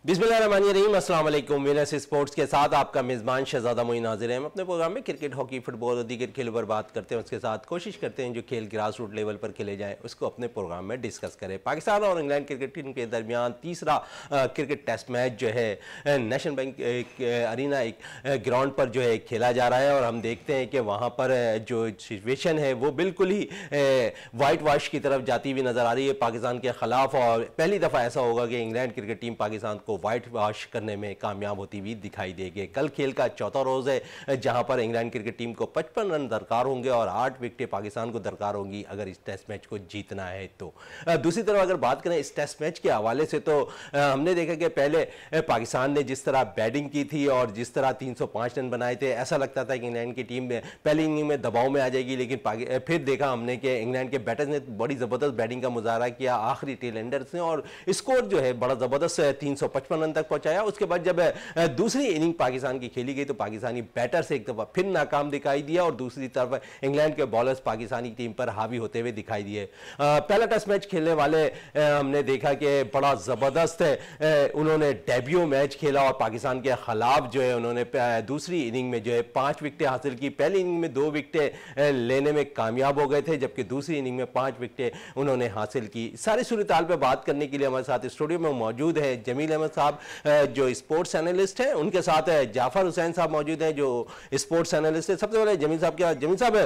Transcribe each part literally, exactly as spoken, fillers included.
बिस्मिल्लाहिर्रहमानिर्रहीम, अस्सलाम वालेकुम। विनर्स स्पोर्ट्स के साथ आपका मेज़बान शहजादा मोइन हाजिर है। हम अपने प्रोग्राम में क्रिकेट, हॉकी, फुटबॉल और दीगर खेलों पर बात करते हैं। उसके साथ कोशिश करते हैं जो खेल ग्रास रूट लेवल पर खेले जाएँ उसको अपने प्रोग्राम में डिस्कस करें। पाकिस्तान और इंग्लैंड क्रिकेट टीम के दरमियान तीसरा क्रिकेट टेस्ट मैच जो है नेशनल बैंक अरीना एक ग्राउंड पर जो है खेला जा रहा है और हम देखते हैं कि वहाँ पर जो सिचुएशन है वो बिल्कुल ही वाइट वॉश की तरफ जाती हुई नज़र आ रही है पाकिस्तान के ख़िलाफ़। और पहली दफ़ा ऐसा होगा कि इंग्लैंड क्रिकेट टीम पाकिस्तान को वाइट वॉश करने में कामयाब होती हुई दिखाई देगी। कल खेल का चौथा रोज़ है जहां पर इंग्लैंड क्रिकेट टीम को पचपन रन दरकार होंगे और आठ विकेटें पाकिस्तान को दरकार होंगी अगर इस टेस्ट मैच को जीतना है तो। दूसरी तरफ अगर बात करें इस टेस्ट मैच के हवाले से तो हमने देखा कि पहले पाकिस्तान ने जिस तरह बैटिंग की थी और जिस तरह तीन सौ पाँच रन बनाए थे, ऐसा लगता था कि इंग्लैंड की टीम में पहली इनिंग में दबाव में आ जाएगी, लेकिन फिर देखा हमने कि इंग्लैंड के बैटर्स ने बड़ी ज़बरदस्त बैटिंग का मुजाहरा किया आखिरी टेल एंडर्स ने और स्कोर जो है बड़ा ज़बरदस्त तीन सौ पचपन रन तक पहुंचाया। उसके बाद जब दूसरी इनिंग पाकिस्तान की खेली गई तो पाकिस्तानी बैटर से एक दफा फिर नाकाम दिखाई दिया और दूसरी तरफ इंग्लैंड के बॉलर्स पाकिस्तानी टीम पर हावी होते हुए दिखाई दिए। पहला टेस्ट मैच खेलने वाले हमने देखा कि बड़ा ज़बरदस्त उन्होंने डेब्यू मैच खेला और पाकिस्तान के खिलाफ जो है उन्होंने दूसरी इनिंग में जो है पांच विकेटें हासिल की। पहली इनिंग में दो विकेटें लेने में कामयाब हो गए थे जबकि दूसरी इनिंग में पांच विकेटें उन्होंने हासिल की। सारी सूरत हाल पर बात करने के लिए हमारे साथ स्टूडियो में मौजूद है जमील अहमद साहब जो स्पोर्ट्स एनालिस्ट हैं, उनके साथ जाफर हुसैन साहब मौजूद हैं जो स्पोर्ट्स एनालिस्ट है। सबसे पहले जमील साहब क्या जमील साहब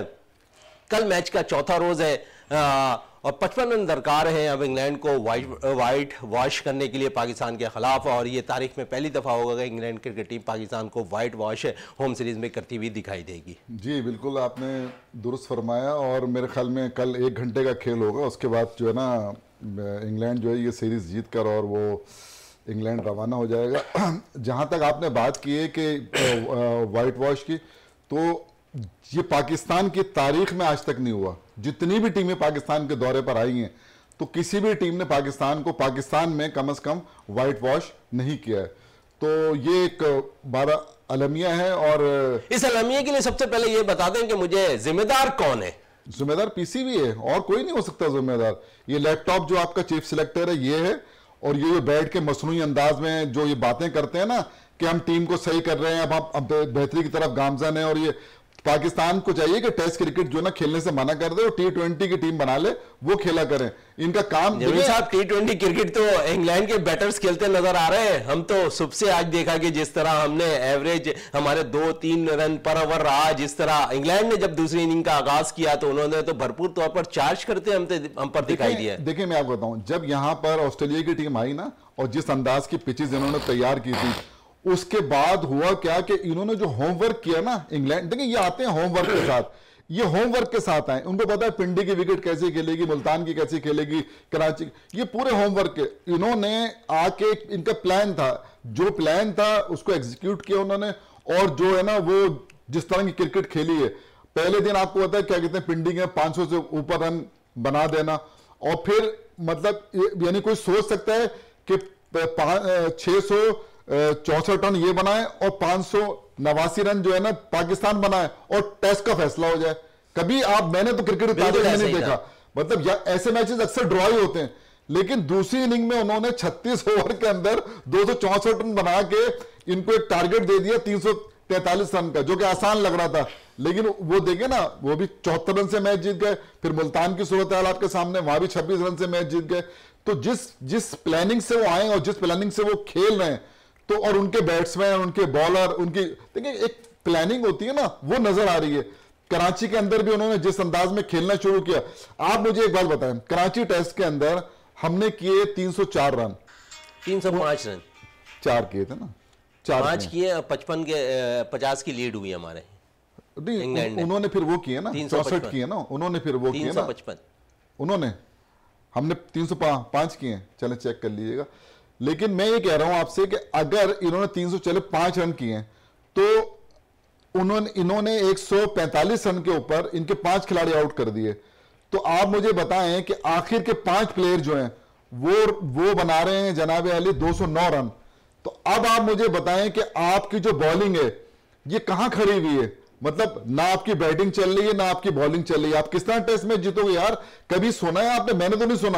कल मैच का चौथा रोज है आ, और पचपन रन दरकार है अब इंग्लैंड को वाइट वाइट वॉश करने के लिए पाकिस्तान के खिलाफ और ये तारीख में पहली दफ़ा होगा कि इंग्लैंड क्रिकेट टीम पाकिस्तान को वाइट वॉश होम सीरीज में करती हुई दिखाई देगी। जी बिल्कुल आपने दुरुस्त फरमाया और मेरे ख्याल में कल एक घंटे का खेल होगा, उसके बाद जो है ना इंग्लैंड जो है ये सीरीज़ जीत कर और वो इंग्लैंड रवाना हो जाएगा। जहाँ तक आपने बात की है कि वाइट वॉश की, तो ये पाकिस्तान की तारीख में आज तक नहीं हुआ। जितनी भी टीमें पाकिस्तान के दौरे पर आई हैं तो किसी भी टीम ने पाकिस्तान को पाकिस्तान में कम से कम वाइट वॉश नहीं किया है। तो ये एक बड़ा अलमिया है और इस अलमिया के लिए सबसे पहले ये बता दें कि मुझे जिम्मेदार कौन है। जिम्मेदार पीसीबी है और कोई नहीं हो सकता जिम्मेदार। ये लैपटॉप जो आपका चीफ सिलेक्टर है ये है और ये जो बैठ के मसनूई अंदाज में जो ये बातें करते हैं ना कि हम टीम को सही कर रहे हैं, अब आप बेहतरी की तरफ गामजन है और ये पाकिस्तान को चाहिए कि टेस्ट क्रिकेट जो ना खेलने से मना कर दे और टी ट्वेंटी की टीम बना ले, वो खेला करें। इनका काम साहब टी ट्वेंटी क्रिकेट तो इंग्लैंड के बैटर्स खेलते नजर आ रहे हैं। हम तो सुबह से आज देखा कि जिस तरह हमने एवरेज हमारे दो तीन रन पर ओवर रहा, जिस तरह इंग्लैंड ने जब दूसरी इनिंग का आगाज किया तो उन्होंने तो भरपूर तौर पर चार्ज करते हम हम पर दिखाई दिया। देखिए मैं आपको बताऊं, जब यहां पर ऑस्ट्रेलिया की टीम आई ना और जिस अंदाज की पिचेज इन्होंने तैयार की थी, उसके बाद हुआ क्या कि इन्होंने जो होमवर्क किया ना इंग्लैंड, देखिए ये आते हैं होमवर्क के साथ, ये होमवर्क के साथ आए। उनको पता है पिंडी की विकेट कैसे खेलेगी, मुल्तान की कैसे खेलेगी, कराची, ये पूरे होमवर्क के इन्होंने आके इनका प्लान था, जो प्लान था उसको एग्जीक्यूट किया उन्होंने। और जो है ना वो जिस तरह की क्रिकेट खेली है, पहले दिन आपको पता है क्या कहते हैं पिंडी के पांच सौ से ऊपर रन बना देना और फिर मतलब यानी कोई सोच सकता है कि छह सौ चौसठ रन ये बनाए और पांच सौ नवासी रन जो है ना पाकिस्तान बनाए और टेस्ट का फैसला हो जाए। कभी आप मैंने तो क्रिकेट तारीख में नहीं देखा, मतलब या ऐसे मैचेस अक्सर ड्रॉ ही होते हैं। लेकिन दूसरी इनिंग में उन्होंने छत्तीस ओवर के अंदर दो सौ चौसठ रन बना के इनको एक टारगेट दे दिया तीन सौ तैंतालीस रन का, जो कि आसान लग रहा था। लेकिन वो देखे ना, वो भी चौहत्तर रन से मैच जीत गए। फिर मुल्तान की सूरत हाल आपके सामने, वहां भी छब्बीस रन से मैच जीत गए। तो जिस जिस प्लानिंग से वो आए और जिस प्लानिंग से वो खेल रहे हैं, तो और उनके बैट्समैन, उनके बॉलर, उनकी देखिए एक प्लानिंग होती है ना, वो नजर आ रही है। कराची के अंदर भी उन्होंने जिस अंदाज में खेलना शुरू किया। आप मुझे एक बात बताएं, कराची टेस्ट के अंदर हमने किए तीन सौ चार रन, तीन सौ पाँच रन चार किए थे ना, चार पांच किए, पचपन के पचास की लीड हुई हमारे इंग्लैंड ने। उन्होंने फिर वो किए ना चौसठ किए ना, उन्होंने फिर वो किए ना पचपन, उन्होंने, हमने तीन सौ पांच किए। चले चेक कर लीजिएगा। लेकिन मैं ये कह रहा हूं आपसे कि अगर इन्होंने तीन सौ चले पांच रन किए तो उन्होंने इन्होंने एक सौ पैंतालीस रन के ऊपर इनके पांच खिलाड़ी आउट कर दिए। तो आप मुझे बताएं कि आखिर के पांच प्लेयर जो हैं वो वो बना रहे हैं जनाब अली दो सौ नौ रन। तो अब आप मुझे बताएं कि आपकी जो बॉलिंग है ये कहां खड़ी हुई है। मतलब ना आपकी बैटिंग चल रही है ना आपकी बॉलिंग चल रही है। आप किस तरह टेस्ट मैच जीतोगे यार? कभी सुना है आपने? मैंने तो नहीं सुना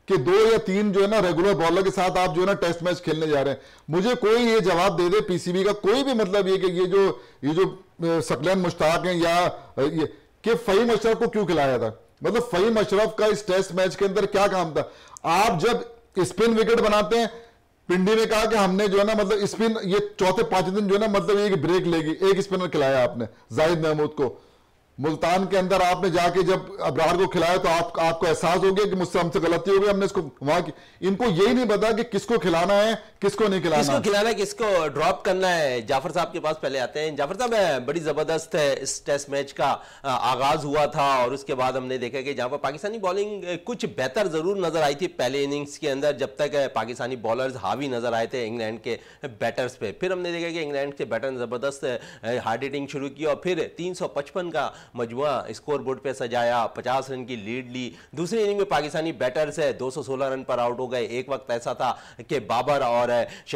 कि दो या तीन जो है ना रेगुलर बॉलर के साथ आप जो है ना टेस्ट मैच खेलने जा रहे हैं। मुझे कोई ये जवाब दे दे पीसीबी का कोई भी, मतलब ये कि ये जो ये जो सकलैन मुश्ताक हैं या ये कि फहीम अशरफ को क्यों खिलाया था, मतलब फहीम अशरफ का इस टेस्ट मैच के अंदर क्या काम था। आप जब स्पिन विकेट बनाते हैं, पिंडी ने कहा कि हमने जो है ना मतलब स्पिन ये चौथे पांचवें दिन जो है ना मतलब एक ब्रेक लेगी, एक स्पिनर खिलाया आपने जाहिद महमूद को। मुल्तान के अंदर आपने जाके जब अबरार को खिलाया तो आप, आपको एहसास हो गया कि मुझसे हमसे गलती हो गई, हमने इसको वहां की। इनको यही नहीं पता कि किसको खिलाना है किसको नहीं खिलाना, किसको खिलाना है किसको ड्रॉप करना है। जाफर साहब के पास पहले आते हैं। जाफर साहब, बड़ी जबरदस्त है इस टेस्ट मैच का आगाज हुआ था और उसके बाद हमने देखा कि जहां पर पाकिस्तानी बॉलिंग कुछ बेहतर जरूर नजर आई थी पहले इनिंग्स के अंदर, जब तक पाकिस्तानी बॉलर्स हावी नजर आए थे इंग्लैंड के बैटर्स पे। फिर हमने देखा कि इंग्लैंड के बैटर ने जबरदस्त हार्ड हिटिंग शुरू की और फिर तीन सौ पचपन का मजमुआ स्कोर बोर्ड पे सजाया, पचास रन की लीड ली। दूसरी इनिंग में पाकिस्तानी बैटर्स है दो सौ सोलह रन पर आउट हो गए। एक वक्त ऐसा था कि बाबर और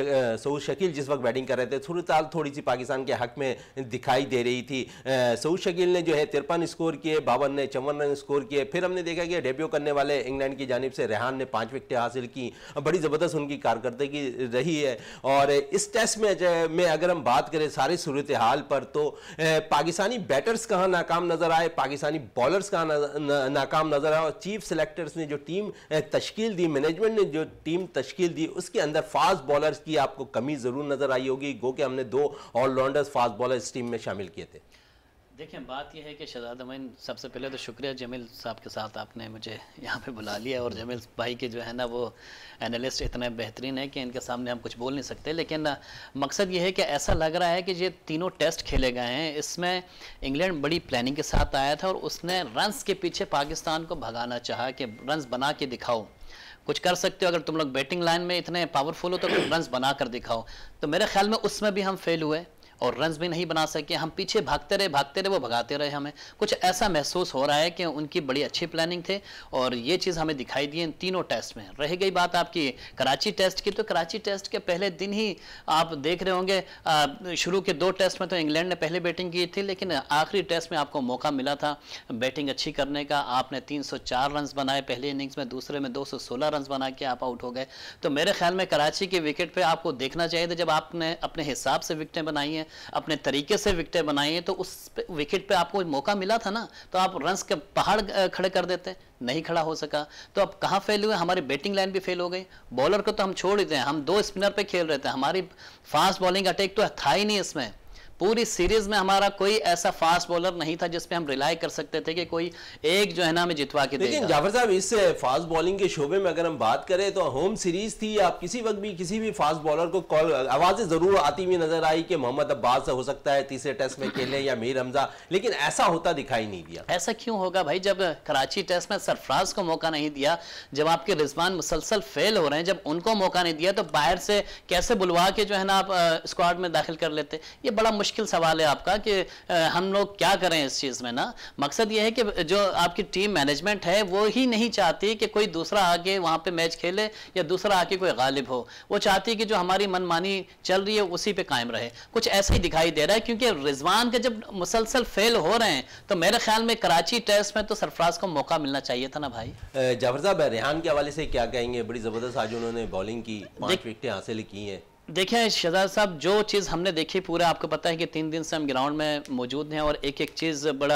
सऊद शकील जिस वक्त बैटिंग कर रहे थे, सूरत थोड़ी सी पाकिस्तान के हक में दिखाई दे रही थी। सऊद शकील ने जो है तिरपन स्कोर किए, बाबर ने चौवन रन स्कोर किए। फिर हमने देखा कि डेब्यू करने वाले इंग्लैंड की जानिब से रेहान ने पांच विकेटें हासिल की, बड़ी जबरदस्त उनकी कारकर्दगी रही है। और इस टेस्ट में में अगर हम बात करें सारी सूरत हाल पर, तो पाकिस्तानी बैटर्स कहाँ नाकाम नजर आए, पाकिस्तानी बॉलर्स का नाकाम नजर आया और चीफ सिलेक्टर्स ने जो टीम तश्कील दी, मैनेजमेंट ने जो टीम तश्कील दी, उसके अंदर फास्ट बॉलर्स की आपको कमी जरूर नजर आई होगी। गो कि हमने दो ऑलराउंडर्स फास्ट बॉलर इस टीम में शामिल किए थे। देखिए, बात यह है कि शहजाद अमीन, सबसे पहले तो शुक्रिया जमील साहब के साथ आपने मुझे यहाँ पे बुला लिया, और जमील भाई के जो है ना वो एनालिस्ट इतने बेहतरीन है कि इनके सामने हम कुछ बोल नहीं सकते। लेकिन मकसद ये है कि ऐसा लग रहा है कि ये तीनों टेस्ट खेले गए हैं, इसमें इंग्लैंड बड़ी प्लानिंग के साथ आया था और उसने रन्स के पीछे पाकिस्तान को भगाना चाहा कि रन्स बना के दिखाओ, कुछ कर सकते हो, अगर तुम लोग बैटिंग लाइन में इतने पावरफुल हो तो रन्स बना कर दिखाओ। तो मेरे ख्याल में उसमें भी हम फेल हुए और रन्स भी नहीं बना सके। हम पीछे भागते रहे भागते रहे वो भगाते रहे। हमें कुछ ऐसा महसूस हो रहा है कि उनकी बड़ी अच्छी प्लानिंग थे और ये चीज़ हमें दिखाई दी इन तीनों टेस्ट में। रह गई बात आपकी कराची टेस्ट की, तो कराची टेस्ट के पहले दिन ही आप देख रहे होंगे, शुरू के दो टेस्ट में तो इंग्लैंड ने पहले बैटिंग की थी, लेकिन आखिरी टेस्ट में आपको मौका मिला था बैटिंग अच्छी करने का। आपने तीन सौ चार रन बनाए पहले इनिंग्स में, दूसरे में दो सौ सोलह रन बना के आप आउट हो गए। तो मेरे ख्याल में कराची के विकेट पर आपको देखना चाहिए था, जब आपने अपने हिसाब से विकेटें बनाई हैं, अपने तरीके से विकेटें बनाई हैं, तो उस विकेट पे आपको मौका मिला था ना, तो आप रन्स के पहाड़ खड़े कर देते, नहीं खड़ा हो सका। तो अब कहाँ फेल हुए, हमारी बैटिंग लाइन भी फेल हो गई। बॉलर को तो हम छोड़ ही दें, हम दो स्पिनर पे खेल रहे थे, हमारी फास्ट बॉलिंग अटैक तो था ही नहीं इसमें। पूरी सीरीज में हमारा कोई ऐसा फास्ट बॉलर नहीं था जिस पे हम रिलाई कर सकते थे कि कोई एक जो है ना हमें जितवा के देगा। लेकिन जाफर साहब, इस फास्ट बॉलिंग के शोबे में अगर हम बात करें तो होम सीरीज थी, आप किसी वक्त भी किसी भी फास्ट बॉलर को कॉल आवाजें जरूर आती हुई नजर आई कि मोहम्मद अब्बास हो सकता है तीसरे टेस्ट में खेले या मीर हमजा, लेकिन ऐसा होता दिखाई नहीं दिया। ऐसा क्यों होगा भाई, जब कराची टेस्ट में सरफराज को मौका नहीं दिया, जब आपके रिजवान मुसलसल फेल हो रहे हैं, जब उनको मौका नहीं दिया, तो बाहर से कैसे बुलवा के जो है ना आप स्क्वाड में दाखिल कर लेते। ये बड़ा मुश्किल सवाल है आपका कि हम लोग क्या करें इस चीज में ना। मकसद ये है कि जो आपकी टीम मैनेजमेंट है वो ही नहीं चाहती कि कोई दूसरा आके वहां पे मैच खेले या दूसरा आके कोई गालिब हो, वो चाहती कि जो हमारी मनमानी चल रही है उसी पे कायम रहे। कुछ ऐसा ही दिखाई दे रहा है, क्योंकि रिजवान के जब मुसलसल फेल हो रहे हैं तो मेरे ख्याल में कराची टेस्ट में तो सरफराज को मौका मिलना चाहिए था ना भाई। जाफर साहब, रेहान के हवाले से क्या कहेंगे? बड़ी जबरदस्त आज उन्होंने बॉलिंग की, पांच विकेटें हासिल की हैं। देखिए शहजाद साहब, जो चीज़ हमने देखी पूरा, आपको पता है कि तीन दिन से हम ग्राउंड में मौजूद हैं और एक एक चीज़ बड़ा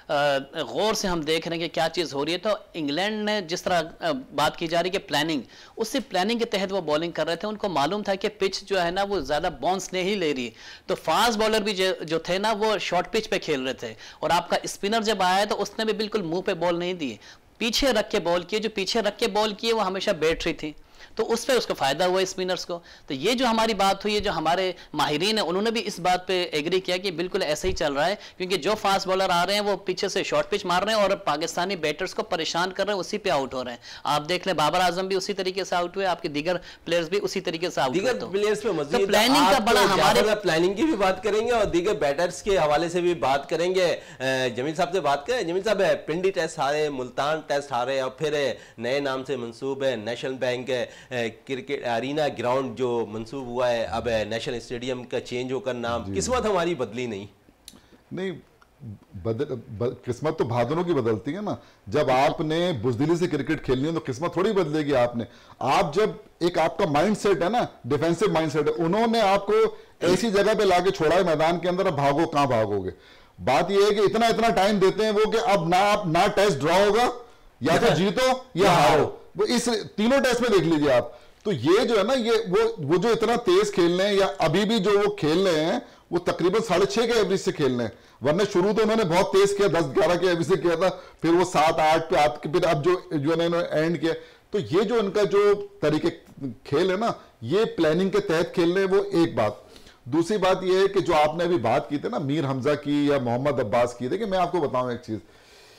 गौर से हम देख रहे हैं कि क्या चीज़ हो रही है। तो इंग्लैंड ने जिस तरह बात की जा रही है कि प्लानिंग, उसी प्लानिंग के तहत वो बॉलिंग कर रहे थे। उनको मालूम था कि पिच जो है ना वो ज़्यादा बाउंस नहीं ले रही, तो फास्ट बॉलर भी जो, जो थे ना वो शॉर्ट पिच पे खेल रहे थे, और आपका स्पिनर जब आया तो उसने भी बिल्कुल मुँह पे बॉल नहीं दी, पीछे रख के बॉल किए। जो पीछे रख के बॉल किए वो हमेशा बैट रही थी, तो उस पर उसको फायदा हुआ स्पिनर्स को। तो ये जो हमारी बात हुई है, जो हमारे माहिरीन है उन्होंने भी इस बात पे एग्री किया कि बिल्कुल ऐसे ही चल रहा है, क्योंकि जो फास्ट बॉलर आ रहे हैं वो पीछे से शॉर्ट पिच मार रहे हैं और पाकिस्तानी बैटर्स को परेशान कर रहे हैं, उसी पे आउट हो रहे हैं। आप देख लें, बाबर आजम भी उसी तरीके से आउट हुए, आपके दीगर प्लेयर्स भी उसी तरीके से आउट हुए। दीगर प्लेयर्स पे मज़ीद तो प्लानिंग का बड़ा हमारे प्लानिंग की भी बात करेंगे और दीगर बैटर्स के हवाले से भी बात करेंगे। जमील साहब से बात करें। जमील साहब, पिंडी टेस्ट हारे, मुल्तान टेस्ट हारे और फिर नए नाम से मंसूब है national bank cricket arena ground जो मंसूब हुआ है, अब नेशनल स्टेडियम का चेंज होकर नाम, किस्मत हमारी बदली नहीं। नहीं, बदल ब, किस्मत तो भादरों की बदलती है ना। जब आपने बुजदिली से क्रिकेट खेलनी है तो किस्मत थोड़ी बदलेगी आपने। आप जब एक आपका माइंड सेट है ना, डिफेंसिव माइंड सेट है, उन्होंने आपको ऐसी जगह पे लाके छोड़ा है मैदान के अंदर, अब भागो कहां भागोगे। बात यह है कि इतना इतना टाइम देते हैं वो कि अब ना आप ना टेस्ट ड्रॉ होगा, या तो जीतो या हारो। वो इस तीनों टेस्ट में देख लीजिए आप। तो ये जो है ना, ये वो वो जो इतना तेज खेल रहे हैं, या अभी भी जो वो खेल रहे हैं, वो तकरीबन साढ़े छह के एवरेज से खेल रहे हैं। वरना शुरू तो उन्होंने बहुत तेज किया, दस ग्यारह के एवरेज से किया था, फिर वो सात आठ पे आठ, फिर अब जो जो इन्होंने एंड किया। तो ये जो इनका जो तरीके खेल है ना, ये प्लानिंग के तहत खेल रहे हैं, वो एक बात। दूसरी बात ये है कि जो आपने अभी बात की थी ना मीर हमजा की या मोहम्मद अब्बास की, देखिए मैं आपको बताऊं एक चीज,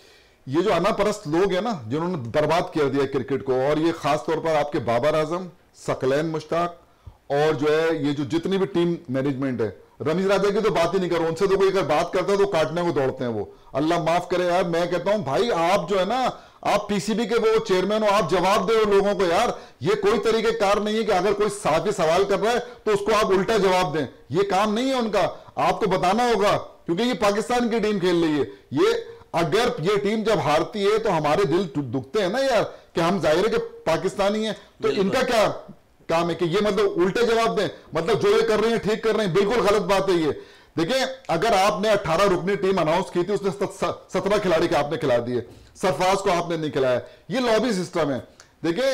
ये जो अनापरस्त लोग हैं ना, जिन्होंने बर्बाद कर दिया क्रिकेट को, और ये खास तौर पर आपके बाबर आजम, सकलैन मुश्ताक, और जो है ये जो जितनी भी टीम मैनेजमेंट है, रमीज राजा की तो बात ही नहीं करो, उनसे तो कोई अगर बात करता है तो काटने को दौड़ते हैं वो। अल्लाह माफ करे यार, मैं कहता हूं भाई आप जो है ना, आप पीसीबी के वो चेयरमैन हो, आप जवाब दे लोगों को यार। ये कोई तरीके कार नहीं है कि अगर कोई साथी सवाल कर रहा है तो उसको आप उल्टा जवाब दें, ये काम नहीं है उनका। आपको बताना होगा, क्योंकि ये पाकिस्तान की टीम खेल रही है। ये अगर ये टीम जब हारती है तो हमारे दिल दुखते हैं ना यार, कि हम जाहिर है कि पाकिस्तानी हैं, तो इनका क्या काम है कि ये मतलब उल्टे जवाब दें, मतलब जो ये कर रहे हैं ठीक कर रहे हैं। बिल्कुल गलत बात है ये। देखिए अगर आपने अठारह रुकनी टीम अनाउंस की थी, उसने सत्रह खिलाड़ी के आपने खिला दिए, सरफराज को आपने नहीं खिलाया, ये लॉबी सिस्टम है। देखिए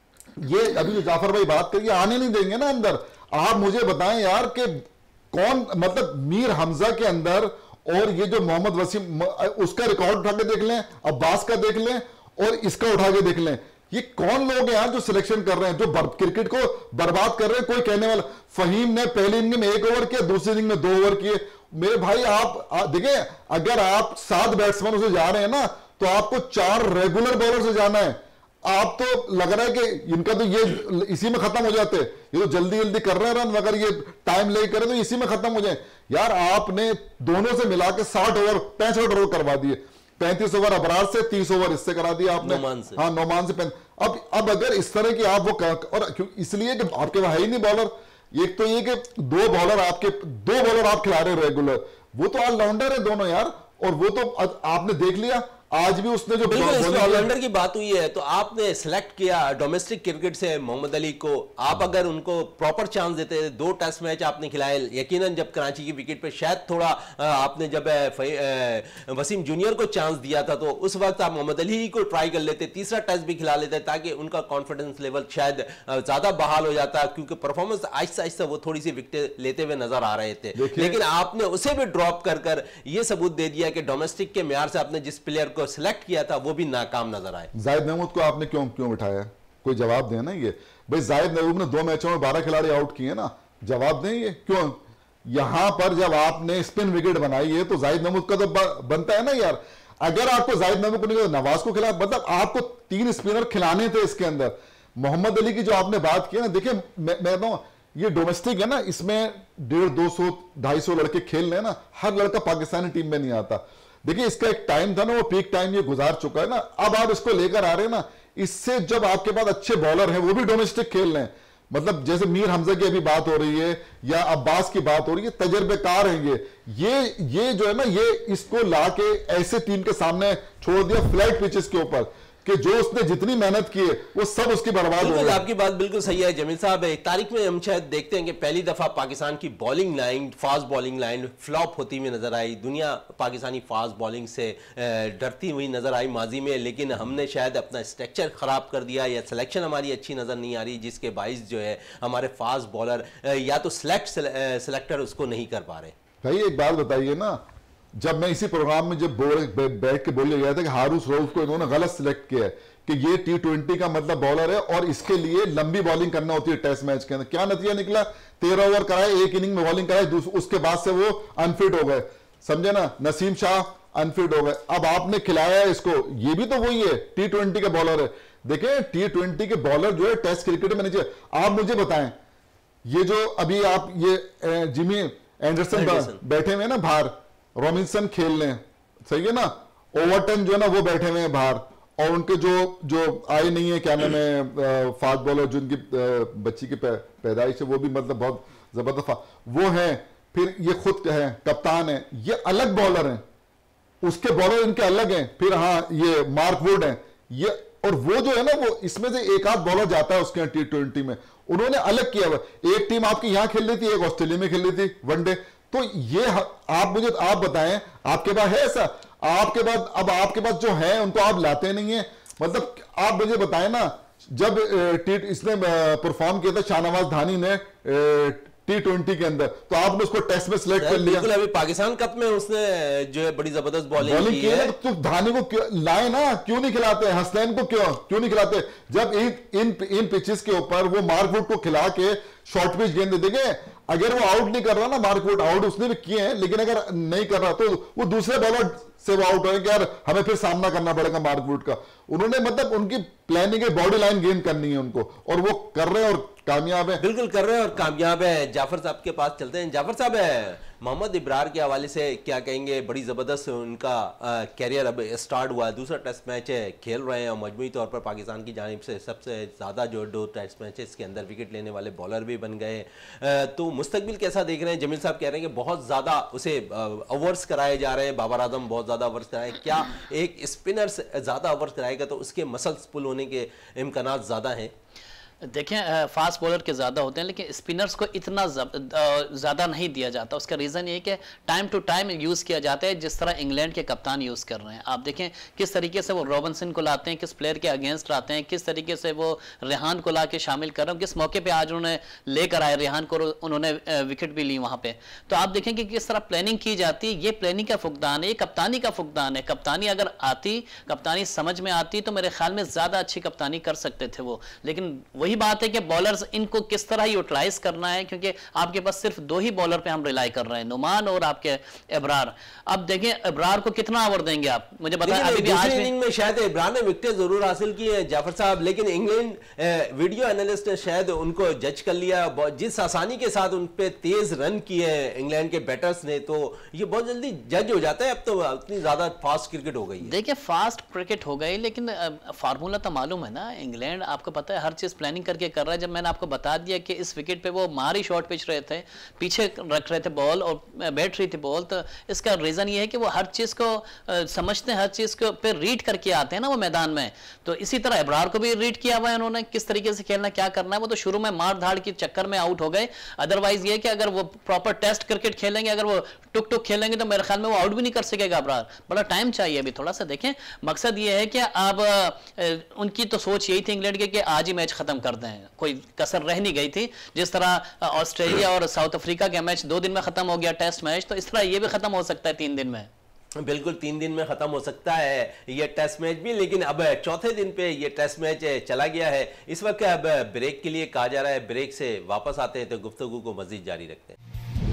ये अभी जो जाफर भाई बात करिए, आने नहीं देंगे ना अंदर। आप मुझे बताएं यार कि कौन, मतलब मीर हमजा के अंदर, और ये जो मोहम्मद वसीम, उसका रिकॉर्ड उठा के देख लें, अब्बास का देख लें, और इसका उठा के देख लें, ये कौन लोग हैं यार जो सिलेक्शन कर रहे हैं, जो क्रिकेट को बर्बाद कर रहे हैं। कोई कहने वाला, फहीम ने पहली इनिंग में एक ओवर किया, दूसरी इनिंग में दो ओवर किए। मेरे भाई आप देखिए, अगर आप सात बैट्समैनों से जा रहे हैं ना, तो आपको चार रेगुलर बॉलर से जाना है। आप तो लग रहा है कि इनका तो ये इसी में खत्म हो जाते, ये तो जल्दी जल्दी कर रहे हैं रन, अगर ये टाइम ले करें तो इसी में खत्म हो जाए। यार आपने दोनों से मिला के साठ ओवर पैंसठ ओवर करवा दिए, पैंतीस ओवर अबरार से, तीस ओवर इससे करा दिया आपने, नोमान से। हाँ नोमान से। अब अब अगर इस तरह की आप वो कर, और क्यों, इसलिए कि आपके वहां है ही नहीं बॉलर। एक तो ये कि दो बॉलर आपके, दो बॉलर आप खिला रहे रेगुलर, वो तो ऑलराउंडर है दोनों यार। और वो तो आपने देख लिया आज भी उसने जो ऑलराउंडर की बात हुई है, तो आपने सिलेक्ट किया डोमेस्टिक क्रिकेट से मोहम्मद अली को। आप अगर उनको प्रॉपर चांस देते, दो टेस्ट मैच आपने खिलाए, यकीनन जब कराची की विकेट पे शायद थोड़ा आपने जब वसीम जूनियर को चांस दिया था, तो उस वक्त आप मोहम्मद अली को ट्राई कर लेते, तीसरा टेस्ट भी खिला लेते, ताकि उनका कॉन्फिडेंस लेवल शायद ज्यादा बहाल हो जाता, क्योंकि परफॉर्मेंस आहिस्ता आहिस्ता वो थोड़ी सी विकेट लेते हुए नजर आ रहे थे। लेकिन आपने उसे भी ड्रॉप कर कर ये सबूत दे दिया कि डोमेस्टिक के म्यार से आपने जिस प्लेयर को सिलेक्ट किया था वो भी नाकाम नजर आए। जाहिद महमूद को आपने क्यों क्यों बिठाया? कोई जवाब दें ना। ये भाई जाहिद महमूद ने दो मैचों में बारह खिलाड़ी आउट किए ना, जवाब दें ये क्यों? यहां पर जब आपने स्पिन विकेट बनाई है तो जाहिद महमूद का तो बनता है ना यार। अगर आपको जाहिद महमूद को नहीं, नवाज को खिला, मतलब आपको तीन स्पिनर खिलाने थे इसके अंदर। मोहम्मद अली की जो आपने बात की ना, देखिए मैं मैं ये डोमेस्टिक है ना, इसमें डेढ़ दो सौ ढाई सौ लड़के खेल रहे हैं ना, हर लड़का पाकिस्तानी टीम में नहीं आता। देखिए इसका एक टाइम था ना, वो पीक टाइम ये गुजार चुका है ना। अब आप इसको लेकर आ रहे हैं ना, इससे जब आपके पास अच्छे बॉलर हैं, वो भी डोमेस्टिक खेल रहे हैं, मतलब जैसे मीर हमजा की अभी बात हो रही है या अब्बास की बात हो रही है, तजर्बेकार हैं ये ये ये जो है ना, ये इसको लाके ऐसे टीम के सामने छोड़ दिया फ्लैट पिचेस के ऊपर कि जो उसने जितनी मेहनत की है वो सब उसकी बर्बाद हो गई। आपकी बात बिल्कुल सही है जमील साहब। एक तारीख में हम शायद देखते हैं कि पहली दफा पाकिस्तान की bowling line, fast bowling line flop होती हुई नजर आई। दुनिया पाकिस्तानी फास्ट बॉलिंग से डरती हुई नजर आई माजी में, लेकिन हमने शायद अपना स्ट्रक्चर खराब कर दिया या सिलेक्शन हमारी अच्छी नजर नहीं आ रही, जिसके बाइस जो है हमारे फास्ट बॉलर या तो सिलेक्ट सिलेक्टर उसको नहीं कर पा रहे। भाई एक बात बताइए ना, जब मैं इसी प्रोग्राम में जब बैठ के बोल गया था कि हारूस रऊफ को इन्होंने गलत सिलेक्ट किया है कि ये टी ट्वेंटी का मतलब बॉलर है और इसके लिए लंबी बॉलिंग करना होती है टेस्ट मैच के अंदर, क्या नतीजा निकला? तेरह ओवर कराए, एक इनिंग में बॉलिंग कराई, उसके बाद से वो अनफिट हो गए, समझे ना। नसीम शाह अनफिट हो गए। अब आपने खिलाया है इसको, ये भी तो वही है, टी ट्वेंटी का बॉलर है। देखें टी ट्वेंटी के बॉलर जो है टेस्ट क्रिकेट में नीचे। आप मुझे बताएं, ये जो अभी आप ये जिमी एंडरसन बैठे हुए ना बाहर, रॉबिन्सन खेल रहे हैं, सही है ना, ओवरटन जो है ना वो बैठे हुए हैं बाहर, और उनके जो जो आए नहीं है, क्या नाम है, फास्ट बॉलर जो उनकी बच्ची की पैदाइश है वो भी मतलब बहुत जबरदस्त वो है। फिर ये खुद है कप्तान है, ये अलग बॉलर हैं, उसके बॉलर इनके अलग हैं, फिर हाँ ये मार्क वुड है ये, और वो जो है ना वो इसमें से एक आध बॉलर जाता है उसके टी ट्वेंटी में, उन्होंने अलग किया हुआ। एक टीम आपकी यहां खेल रही थी, एक ऑस्ट्रेलिया में खेल रही थी वनडे। तो ये आप मुझे आप बताएं, आपके पास है ऐसा? आपके पास अब आपके पास जो है उनको आप लाते नहीं है। मतलब आप मुझे बताएं ना, जब टी इसने परफॉर्म किया था शाहनवाज धानी ने टी ट्वेंटी के अंदर, तो आपने उसको टेस्ट में सिलेक्ट कर लिया। अभी पाकिस्तान कप में उसने जो है बड़ी जबरदस्त बॉलिंग की है। तो धानी को क्यों लाए ना, क्यों नहीं खिलाते? हसनैन को क्यों क्यों नहीं खिलाते? जब इन इन इन पिचेस के ऊपर वो मार्कवुड को खिला के शॉर्ट पिच गेंद देंगे, अगर वो आउट नहीं कर रहा ना, मार्कवुड आउट उसने भी किए हैं, लेकिन अगर नहीं कर रहा तो वो दूसरे बॉलर से वो आउट होंगे, यार हमें फिर सामना करना पड़ेगा मार्कवुड का। उन्होंने मतलब उनकी प्लानिंग है, बॉडी लाइन गेन करनी है उनको, और वो कर रहे हैं और कामयाब है। बिल्कुल कर रहे हैं और कामयाब है। जाफर साहब के पास चलते हैं। जाफर साहब है, मोहम्मद इब्रार के हवाले से क्या कहेंगे? बड़ी ज़बरदस्त उनका कैरियर अब स्टार्ट हुआ, दूसरा टेस्ट मैच है, खेल रहे हैं और मजमूई तौर पर पाकिस्तान की जानिब से सबसे ज़्यादा जो दो टेस्ट मैचेस के अंदर विकेट लेने वाले बॉलर भी बन गए। तो मुस्तकबिल कैसा देख रहे हैं? जमील साहब कह रहे हैं कि बहुत ज़्यादा उसे ओवर्स कराए जा रहे हैं, बाबर आजम बहुत ज़्यादा ओवर्स कराए, क्या एक स्पिनर ज़्यादा ओवर्स कराएगा तो उसके मसल्स पुल होने के इम्कानात ज़्यादा हैं? देखें, फास्ट बॉलर के ज़्यादा होते हैं, लेकिन स्पिनर्स को इतना ज़्यादा नहीं दिया जाता। उसका रीज़न ये है कि टाइम टू टाइम यूज़ किया जाता है, जिस तरह इंग्लैंड के कप्तान यूज़ कर रहे हैं। आप देखें किस तरीके से वो रॉबिन्सन को लाते हैं, किस प्लेयर के अगेंस्ट आते हैं, किस तरीके से वो रेहान को ला के शामिल कर रहे हैं, किस मौके पर आज उन्होंने लेकर आए रेहान को, उन्होंने विकेट भी ली वहाँ पर। तो आप देखें कि किस तरह प्लानिंग की जाती है। ये प्लानिंग का फुकदान है, ये कप्तानी का फुकदान है। कप्तानी अगर आती, कप्तानी समझ में आती, तो मेरे ख्याल में ज़्यादा अच्छी कप्तानी कर सकते थे वो। लेकिन वही बात है कि बॉलर्स इनको किस तरह यूटिलाइज करना है, क्योंकि आपके पास सिर्फ दो ही बॉलर पे हम रिलाई कर रहे हैं, नुमान और आपके इब्रार। अब देखें इब्रार को कितना ओवर देंगे आप, मुझे बताएं। अभी भी आज इनिंग में शायद इब्रार ने विकेट जरूर हासिल की है जाफर साहब, लेकिन इंग्लैंड वीडियो एनालिस्ट ने शायद उनको जज कर लिया, जिस आसानी के साथ उन पे तेज रन किए इंग्लैंड के बैटर्स ने, तो ये बहुत जल्दी जज हो जाता है। अब तो इतनी ज्यादा फास्ट क्रिकेट हो गई है। देखिए फास्ट क्रिकेट हो गई, लेकिन फार्मूला तो मालूम है ना। इंग्लैंड आपको पता है हर चीज प्लानिंग करके कर रहा है। जब मैंने आपको बता दिया कि इस विकेट पे वो मारी शॉर्ट पिच रहे थे, पीछे रख रहे थे बॉल और बैठ रही थी बॉल, तो इसका रीजन ये है कि वो हर चीज को आ, समझते हैं, हर चीज को पे रीड करके आते हैं ना वो मैदान में। तो इसी तरह इब्रार को भी रीड किया हुआ है उन्होंने, किस तरीके से खेलना, क्या करना है। वो तो शुरू में मार धाड़ के चक्कर में आउट हो गए। अदरवाइज ये कि अगर वो प्रॉपर टेस्ट क्रिकेट खेलेंगे, अगर वो टुक टुक खेलेंगे, तो मेरे ख्याल में वो आउट भी नहीं कर सकेगा इब्रार। बड़ा टाइम चाहिए अभी थोड़ा सा। देखें मकसद ये है कि अब उनकी तो सोच यही थी इंग्लैंड के कि आज ही मैच खत्म कर दें, कोई कसर रह नहीं गई थी। जिस तरह ऑस्ट्रेलिया और साउथ अफ्रीका का मैच दो दिन में खत्म हो गया टेस्ट मैच, तो इस तरह ये भी खत्म हो सकता है तीन दिन में। बिल्कुल तीन दिन में खत्म हो सकता है ये टेस्ट मैच भी, लेकिन अब चौथे दिन पे ये टेस्ट मैच चला गया है। इस वक्त अब ब्रेक के लिए कहा जा रहा है, ब्रेक से वापस आते हैं तो गुफ्तगू को मजीद जारी रखते हैं।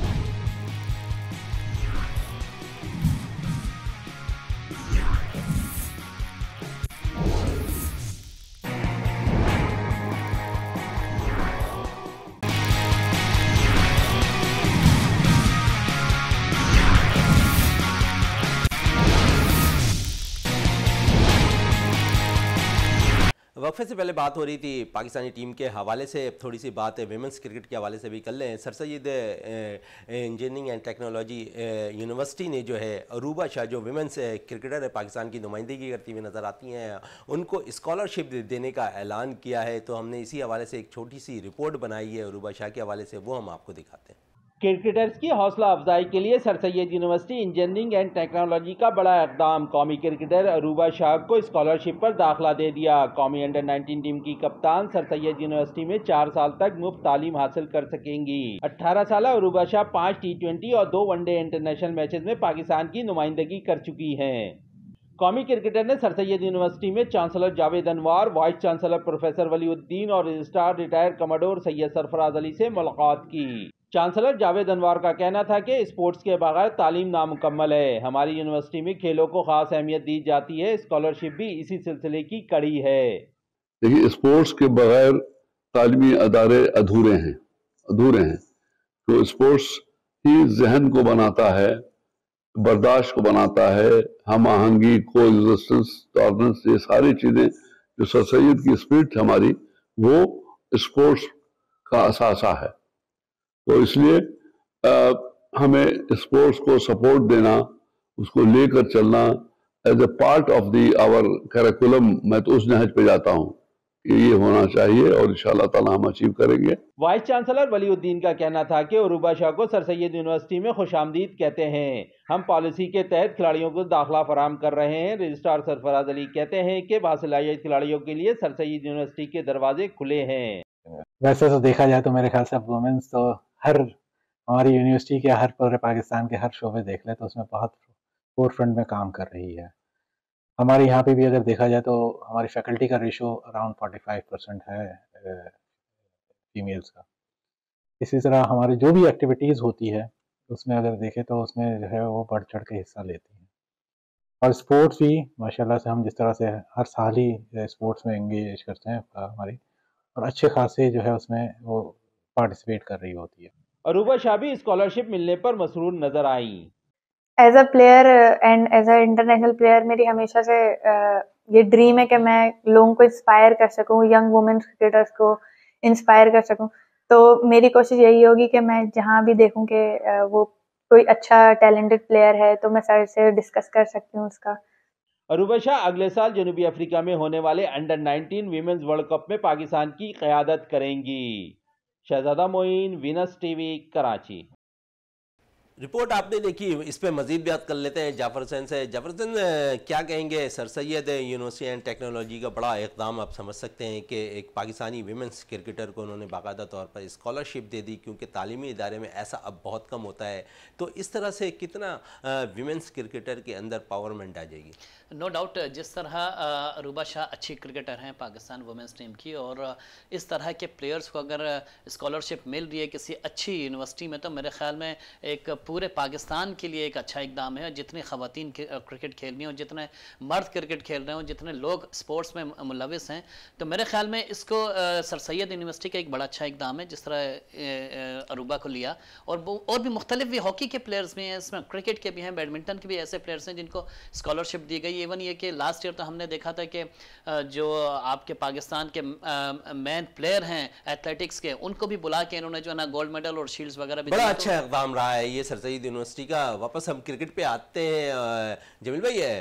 वक्फे से पहले बात हो रही थी पाकिस्तानी टीम के हवाले से, थोड़ी सी बात है विमेंस क्रिकेट के हवाले से भी कर लें। Sir Syed engineering and technology university ने जो है अरूबा शाह जो विमेंस क्रिकेटर है पाकिस्तान की नुमाइंदगी करती हुई नज़र आती हैं, उनको स्कॉलरशिप देने का ऐलान किया है। तो हमने इसी हवाले से एक छोटी सी रिपोर्ट बनाई है अरूबा शाह के हवाले से, वो हम आपको दिखाते हैं। क्रिकेटर्स की हौसला अफजाई के लिए sir Syed university engineering and technology का बड़ा इकदाम। कौमी क्रिकेटर अरूबा शाह को स्कॉलरशिप पर दाखिला दे दिया। कौमी अंडर नाइनटीन टीम की कप्तान सर सैयद यूनिवर्सिटी में चार साल तक मुफ्त तालीम हासिल कर सकेंगी। अठारह साल अरूबा शाह पाँच टी ट्वेंटी और दो वनडे इंटरनेशनल मैचेस में पाकिस्तान की नुमाइंदगी कर चुकी हैं। कौमी क्रिकेटर ने सर सैयद यूनिवर्सिटी में chancellor Javed Anwar, vice chancellor professor Waliuddin और registrar retire commodore Syed Sarfaraz Ali से मुलाकात की। चांसलर जावेद अनवार का कहना था कि स्पोर्ट्स के बगैर तालीम नामुकम्मल है। हमारी यूनिवर्सिटी में खेलों को खास अहमियत दी जाती है, स्कॉलरशिप भी इसी सिलसिले की कड़ी है। देखिए स्पोर्ट्स के बगैर तालीमी अदारे अधूरे हैं अधूरे हैं तो स्पोर्ट्स ही जहन को बनाता है, बर्दाश्त को बनाता है, हम आहंगी, को एग्जिस्टेंस, टॉलरेंस, ये सारी चीज़ें जो सर सैयद की स्पिरिट हमारी, वो स्पोर्ट्स का असासा है। तो इसलिए आ, हमें स्पोर्ट्स को सपोर्ट देना उसको लेकर चलना as a part of the our curriculum, मैं तो उस नहज पे जाता हूँ कि ये होना चाहिए और इंशाअल्लाह ताला हम अचीव करेंगे। वाइस चांसलर वलीउद्दीन का कहना था कि अरूबा शाह को सर सैयद यूनिवर्सिटी में खुशामदीद कहते हैं। हम पॉलिसी के तहत खिलाड़ियों को दाखिला फराहम कर रहे हैं। रजिस्ट्रार सरफराज अली कहते हैं कि बासलाहियत खिलाड़ियों के लिए सर सैयद यूनिवर्सिटी के दरवाजे खुले हैं। वैसे तो देखा जाए तो मेरे ख्याल से अब वुमेन्स तो हर हमारी यूनिवर्सिटी के हर पूरे पाकिस्तान के हर शोबे देख ले तो उसमें बहुत फोर फ्रंट में काम कर रही है। हमारे यहाँ पे भी अगर देखा जाए तो हमारी फैकल्टी का ratio around forty five percent है फीमेल्स का। इसी तरह हमारी जो भी एक्टिविटीज़ होती है उसमें अगर देखें तो उसमें जो है वो बढ़ चढ़ के हिस्सा लेती हैं। और स्पोर्ट्स भी माशाल्लाह से हम जिस तरह से हर साल ही स्पोर्ट्स में एंगेज करते हैं हमारी, और अच्छे खासे जो है उसमें वो पार्टिसिपेट कर रही होती है। अरूबा शाह भी स्कॉलरशिप मिलने पर मसरूर नजर आई। As a player and as a international player मेरी हमेशा से uh, ये ड्रीम है कि मैं लोगों को इंस्पायर कर सकूं, यंग वुमेन्स क्रिकेटर्स को इंस्पायर कर सकूं। तो मेरी कोशिश यही होगी कि मैं जहां भी देखूं कि uh, वो कोई अच्छा टैलेंटेड प्लेयर है तो मैं सर से डिस्कस कर सकती हूं उसका। अरूबा शाह अगले साल जनूबी अफ्रीका में होने वाले under nineteen womens world cup में पाकिस्तान की क़यादत करेंगी। Shahzada Moin, Venus TV, Karachi. Report आपने देखी, इस पर मजीद बात कर लेते हैं जाफर हुसैन से। जाफर हुसैन क्या कहेंगे, sir Syed university and technology का बड़ा इक़दाम आप समझ सकते हैं कि एक पाकिस्तानी वीमेंस क्रिकेटर को उन्होंने बाकायदा तौर पर स्कॉलरशिप दे दी, क्योंकि तालीमी इदारे में ऐसा अब बहुत कम होता है। तो इस तरह से कितना वीमेंस क्रिकेटर के अंदर पावरमेंट आ जाएगी? नो डाउट, जिस तरह अरूबा शाह अच्छी क्रिकेटर हैं पाकिस्तान वुमेंस टीम की, और इस तरह के प्लेयर्स को अगर स्कॉलरशिप मिल रही है किसी अच्छी यूनिवर्सिटी में, तो मेरे ख्याल में एक पूरे पाकिस्तान के लिए एक अच्छा इकदाम है। जितनी ख़वातीन क्रिकेट खेल रही हों, जितने मर्द क्रिकेट खेल रहे हों, जितने लोग स्पोर्ट्स में मुलविस हैं, तो मेरे ख्याल में इसको सर सैयद यूनिवर्सिटी का एक बड़ा अच्छा इकदाम है जिस तरह अरूबा को लिया। और और भी मुख्तलिफ भी हॉकी के प्लेयर्स भी हैं इसमें, क्रिकेट के भी हैं, बैडमिंटन के भी ऐसे प्लेयर्स हैं जिनको स्कॉलरशिप दी गई। इवन ये कि लास्ट ईयर तो हमने देखा था कि जो आपके पाकिस्तान के मेन प्लेयर हैं एथलेटिक्स के, उनको भी बुला के इन्होंने जो है ना गोल्ड मेडल और शील्ड्स वगैरह भी बड़ा अच्छा इक़दाम रहा है ये सर सैयद यूनिवर्सिटी का। वापस हम क्रिकेट पे आते हैं। जमील भाई, है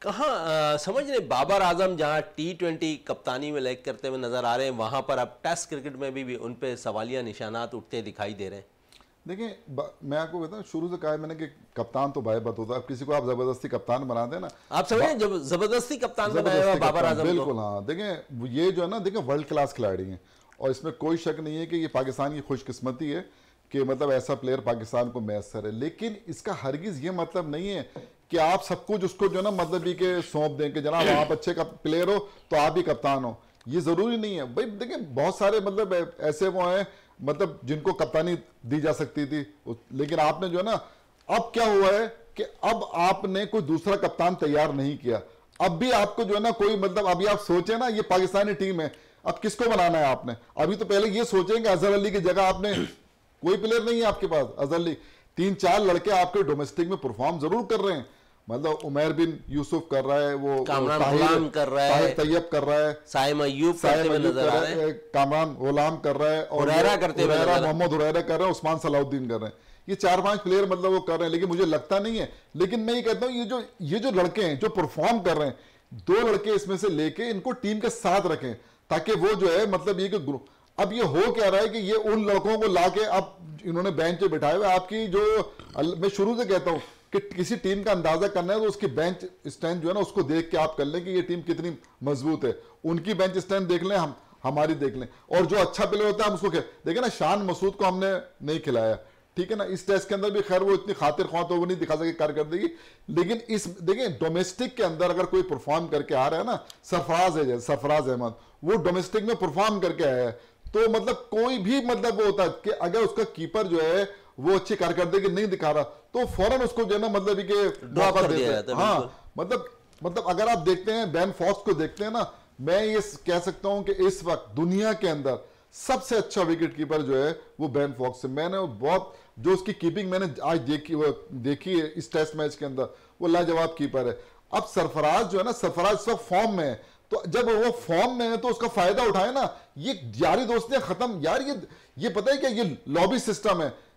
कहाँ समझ रहे बाबर आजम जहाँ टी ट्वेंटी कप्तानी में लैग करते हुए नजर आ रहे हैं, वहाँ पर अब टेस्ट क्रिकेट में भी, भी उन पे सवालिया निशानात उठते दिखाई दे रहे हैं। देखिए, मैं आपको बताऊं, शुरू से कहा मैंने कि कप्तान तो भाई बात होता है। अब किसी को आप जबरदस्ती कप्तान बना देना, आप समझे जब जबरदस्ती कप्तान बनाया हुआ बाबर आजम, बिल्कुल। हाँ, देखें ये जो है ना, देखें वर्ल्ड क्लास खिलाड़ी हैं और इसमें कोई शक नहीं है कि ये पाकिस्तान की खुशकिस्मती है कि मतलब ऐसा प्लेयर पाकिस्तान को मैसर है। लेकिन इसका हरगिज ये मतलब नहीं है कि आप सब कुछ उसको जो है ना मतलब ये के सौंप दें कि जनाब आप अच्छे प्लेयर हो तो आप ही कप्तान हो। ये जरूरी नहीं है भाई। देखिए, बहुत सारे मतलब ऐसे वो हैं मतलब जिनको कप्तानी दी जा सकती थी, लेकिन आपने जो है ना, अब क्या हुआ है कि अब आपने कोई दूसरा कप्तान तैयार नहीं किया। अब भी आपको जो है ना कोई मतलब, अभी आप सोचे ना ये पाकिस्तानी टीम है, अब किसको बनाना है आपने? अभी तो पहले ये सोचेंगे अजहर अली की जगह आपने कोई प्लेयर नहीं है आपके पास। अजहर अली, तीन चार लड़के आपके डोमेस्टिक में परफॉर्म जरूर कर रहे हैं, मतलब उमैर बिन यूसुफ कर रहा है, वो कामरान गुलाम कर रहा है, तैयब कर रहा है, साइम अय्यूब करते हुए नजर आ रहे हैं, कामरान गुलाम कर रहा है, और हुरैरा करते हुए नजर आ रहे हैं, मोहम्मद हुरैरा कर रहे हैं, उस्मान सलाउद्दीन कर रहे हैं। ये चार पांच प्लेयर मतलब वो कर रहे हैं, लेकिन मुझे लगता नहीं है। लेकिन मैं ये कहता हूँ, ये जो ये जो लड़के हैं जो परफॉर्म कर रहे हैं, दो लड़के इसमें से लेके इनको टीम के साथ रखें, ताकि वो जो है मतलब ये कि अब ये हो क्या रहा है कि ये उन लड़कों को लाके अब इन्होंने बेंच पे बिठाए हुए। आपकी जो, मैं शुरू से कहता हूँ कि किसी टीम का अंदाजा करना है तो उसकी बेंच स्ट्रेंथ जो है ना उसको देख के आप कर लें कि ये टीम कितनी मजबूत है। उनकी बेंच स्ट्रेंथ देख लें, हम हमारी देख लें, और जो अच्छा प्लेयर होता है हम उसको देखें ना। शान मसूद को हमने नहीं खिलाया, ठीक है ना, इस टेस्ट के अंदर भी खैर वो इतनी खातिर ख्वाह तो वो नहीं दिखा सके कारकर्दगी। लेकिन इस देखिए डोमेस्टिक के अंदर अगर कोई परफॉर्म करके आ रहा है ना, सरफराज है, सरफराज अहमद, वो डोमेस्टिक में परफॉर्म करके आया है, तो मतलब कोई भी मतलब वो होता है कि अगर उसका कीपर जो है वो अच्छी कारकर्दगी नहीं दिखा रहा तो फौरन उसको जो है ना मतलब कि ड्रॉप कर देते हैं। हाँ, मतलब मतलब अगर आप देखते हैं बेन फॉक्स को देखते हैं ना, मैं ये कह सकता हूं कि इस वक्त दुनिया के अंदर सबसे अच्छा विकेट कीपर जो है वो बेन फॉक्स है। मैंने बहुत जो उसकी कीपिंग मैंने आज देखी वो देखी है इस टेस्ट मैच के अंदर, वो लाजवाब कीपर है। अब सरफराज जो है ना, सरफराज सब फॉर्म में है, तो जब वो फॉर्म में है तो उसका फायदा उठाए ना। ये यारी दोस्तियां खत्म यार, ये ये पता है क्या, ये लॉबी सिस्टम है।